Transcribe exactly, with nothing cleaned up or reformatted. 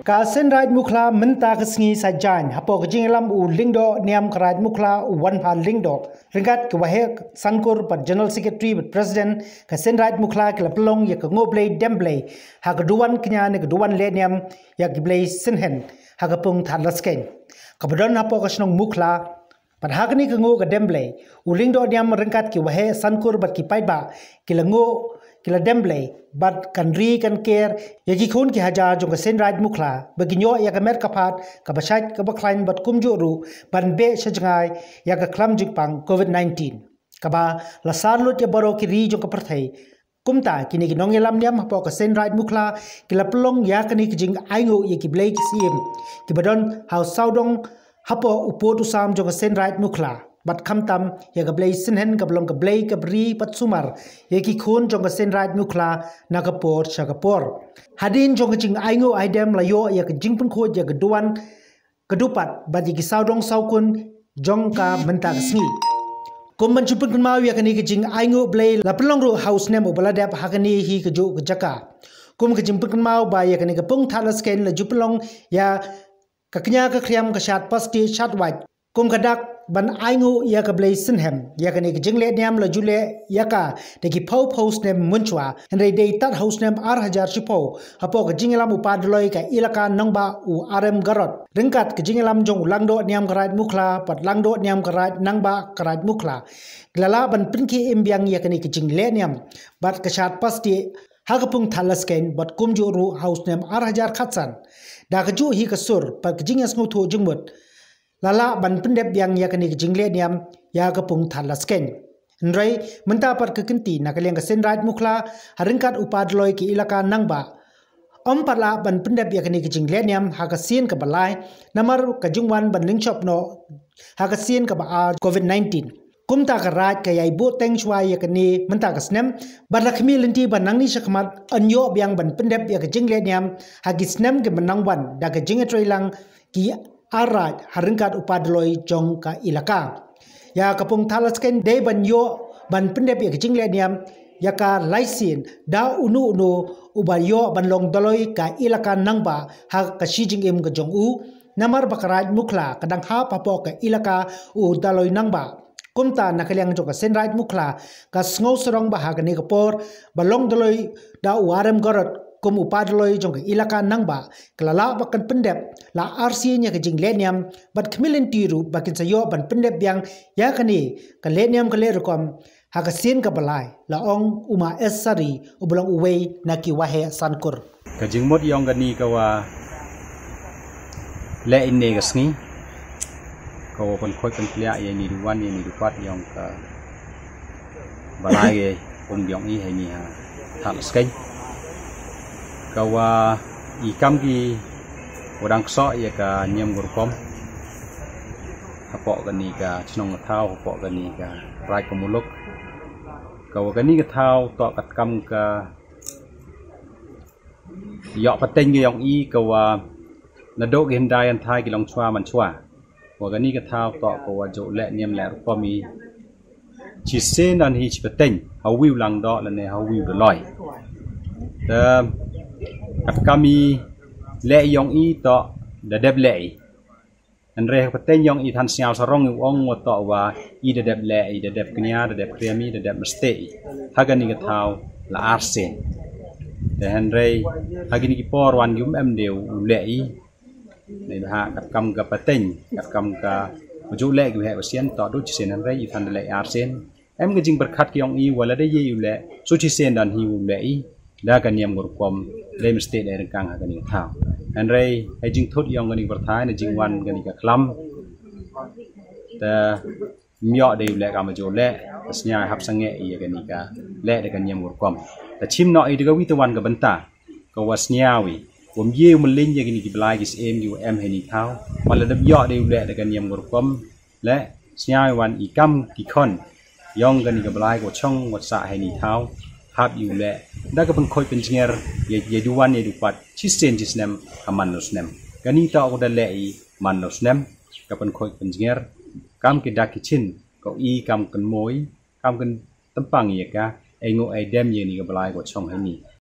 ka sen raj mukla menta kesngi sajan hapo kejing lam u lingdo niam kraj mukla u wan pha lingdo ringat ke wahe sankur pat general secretary but president ka sen raj mukla ke lapelong ya ke ngoblei demblei ha ke duwan knya ne ke duwan le niam ya ke blei sinhen ha ke pung than lasken ka bodon hapo ka snong mukla pat ha ke ni ke ngo ke demblei u lingdo niam ringat ke wahe sankur bat ki paiba ke lango kila demblei bat kan ri kan ker ya ki khun ki haja jong ka sen raj mukla baginyo ya ka mer kapat ka bashat ka baklain bat kumjo ru ban be shajngai ya ka klam jingpang covid nineteen ka ba la san lut ya baro ki ri jong ka perthai kumta kini ki nong elam niam hapo ka sen raj mukla kila plong ya kani ki jing aingo ya ki blai ki sim ki badon how saudong hapo upo tu sam jong ka sen raj mukla bat kham tam ya ga blai sinhen ga blong ga blai ga bri pat sumar ye ki khun jong ga sen raj mukla na ga por cha ga por hadin jong ga jing aingo aidem la yo ya ga jing pun kho ya ga duan ga dupat ba ji ki saudong saukun jong ka menta ga sngi kum ban chupun kun mau ya ga ni ga jing aingo blai la plong ro house nem obala dep ha ga ni hi ga jo ga jaka kum ga jing pun kun mau ba ya ga ni ga pung thala sken la jupulong ya ka knya ka khriam ka shat pasti shat wat kum ga dak ban aingu ya ka blai sinhem ya ka ni ka jingle niam la jule ya ka de ki phau post nem munchwa andre dei tat house nem ar hajar chipo hapo ka jingelam upadloi ka ilaka nangba u rm garot ringkat ka jingelam jong langdo niam karat mukla pat langdo niam karat nangba karat mukla glala ban pinki imbyang ya ka ni ka jingle niam bat ka shat pasti hagapung thalasken bat kumju ru house nem ar hajar khatsan da ka ju hi ka sur pat ka jingas nguthu jingmut lala ban pendep yang ya kani jingle niam ya ka pung than lasken nrai menta par ka kinti na ka leng ka sen raj mukla haringkat upadloi ki ilaka nangba om parla ban pendep ya kani jingle niam ha ka sien ka balai namar ka jingwan ban lingchop no ha ka sien ka ba covid nineteen kumta ka raj ka yai bo teng chwa ya kani menta ka snem ban lakmi linti ban nangni shakmat anyo biang ban pendep ya ka jingle niam ha ki snem ke manangwan da ka jingetroi lang ki araj haringkat upadloi jong ka ilaka ya kapung thalasken de ban yo ban pendep ya jingle niam ya ka laisin da unu unu uba yo ban long doloi ka ilaka nangba ha ka shijing im ka jong u namar bakaraj mukla kadang ha papo ka ilaka u daloi nangba kumta nakaliang jong ka senraj mukla ka sngo sorong ba ha ka ni ka por balong doloi da u arem gorot kum upadloi jong ilaka nangba klala bakan pendep la rc nya ke jing leniam bat khmilin tiru bakin sayo ban pendep yang ya kani ka leniam ka le rekom ha ka sin ka balai la ong uma esari ublong uwe naki wahe sankur ka jing mod yong gani ka wa le inne ga sngi ka wa kon khoi kan plia ye ni duwan ye ni dupat yong ka balai ye um yong i he ni ha thal skai kawa ikam ki orang so ya ka nyam gurkom hapok gani ka chnong thau hapok gani ka rai kamuluk kawa gani ka thau to kat kam ka yo pateng ki yong i kawa na do ki hindai an thai ki long chwa man chwa wa gani ka thau to kawa jo le nyam le rukom i chi sen an hi chi pateng hawiu lang do la ne hawiu do loi ta kat kami le yong i to da deb le an re paten yong i than sial sarong ong wa to wa i da deb le i da deb knya da deb kremi da deb mste hagani ga thau la arsen da han re hagini ki por wan yum em deu le i nei ha kat kam ga paten kat kam ga ju le gi he sian to du sen han re i than le arsen em ga jing berkhat ki yong i wala da ye yu le su chi sen dan hi u le i da kan yam gurkom le mste le rengkang ha gani thau an rei hai jing thot yong gani berthai na jing wan gani ka klam ta myo de le ka ma jo le snya hap sange i gani ka le de kan yam gurkom ta chim no i de wi ta wan ka banta ka wasnya wi wom ye mun lin ye gani ki blai ki em yu em he ni thau wala da myo de le de kan yam gurkom le snya wan i kam ki khon yong gani ka blai ko chong wat sa he ni thau hab yu le da ka pun khoi pen jinger ye ye duwan ye dupat chi sen chi snem aman no snem gani ta ko da le i man no snem ka pun khoi pen jinger kam ki dak ki chin ko i kam kan moi kam kan tampang ye ka ai ngo ai dem ye ni ka blai ko chong hai ni